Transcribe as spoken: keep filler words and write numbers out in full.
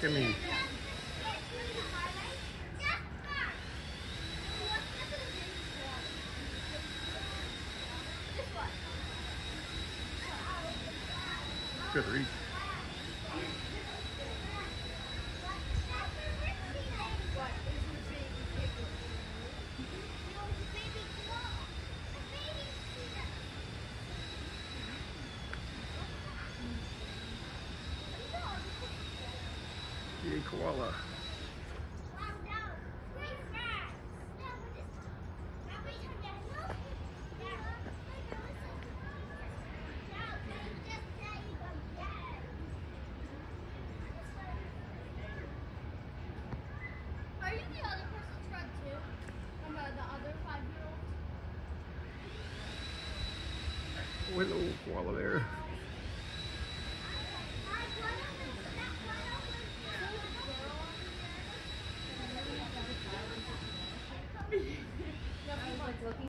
at me. Good reach. Hey, koala. Are you the other person's friend too? From uh, the other five-year-old? Hello, koala there. I was like looking